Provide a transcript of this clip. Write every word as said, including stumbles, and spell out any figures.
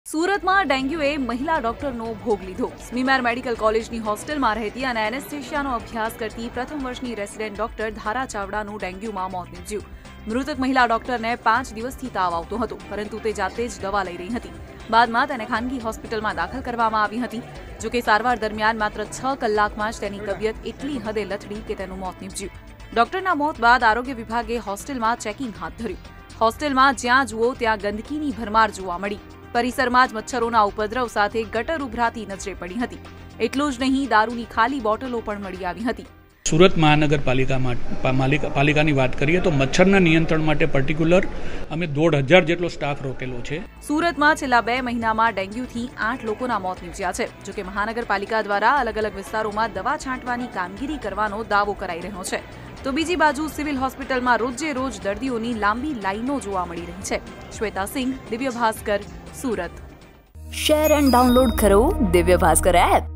સુરતમાં ડેન્ગ્યુએ મહિલા ડોક્ટરનો ભોગ લીધો। સ્મીમેર મેડિકલ કોલેજની હોસ્ટેલમાં રહેતી અને એનેસ્થેશિયાનો અભ્યાસ કરતી પ્રથમ વર્ષની રેસિડેન્ટ ડોક્ટર ધારા ચાવડાનું ડેન્ગ્યુમાં મોત નીપજ્યું। મૃતક મહિલા ડોક્ટરને પાંચ દિવસથી તાવ આવતો હતો, પરંતુ તે જાતે જ દવા લઈ રહી હતી। બાદમાં તેને ખાનગી હોસ્પિટલમાં દાખલ કરવામાં આવી હતી। જો કે સારવાર દરમિયાન માત્ર છ કલાકમાં જ તેની તબિયત એટલી હદે લથડી કે તેનું મોત નીપજ્યું। ડોક્ટરના મોત બાદ આરોગ્ય વિભાગે હોસ્ટેલમાં ચેકિંગ હાથ ધર્યું। હોસ્ટેલમાં જ્યાં જુઓ ત્યાં ગંદકીની ભરમાર જોવા મળી। પરિસરમાં જ મચ્છરોના ઉપદ્રવ સાથે ગટર ઉભરાતી નજરે પડી હતી। એટલું જ નહીં, દારૂની ખાલી બોટલો પણ મળી આવી હતી। સુરત મહાનગરપાલિકામાં પાલિકાની વાત કરીએ તો મચ્છરના નિયંત્રણ માટે પર્ટિક્યુલર અમે દોઢ હજાર જેટલો સ્ટાફ રોકેલો છે। સુરતમાં છેલ્લા બે મહિનામાં ડેન્ગ્યુથી આઠ લોકોના મોત નીપજ્યા છે। જોકે મહાનગરપાલિકા દ્વારા અલગ અલગ વિસ્તારોમાં દવા છાંટવાની કામગીરી કરવાનો દાવો કરાઈ રહ્યો છે, તો બીજી બાજુ સિવિલ હોસ્પિટલમાં રોજે રોજ દર્દીઓની લાંબી લાઈનો જોવા મળી રહી છે। Shweta Singh, Divya Bhaskar, Surat. Share and download કરો દિવ્ય ભાસ્કર એપ।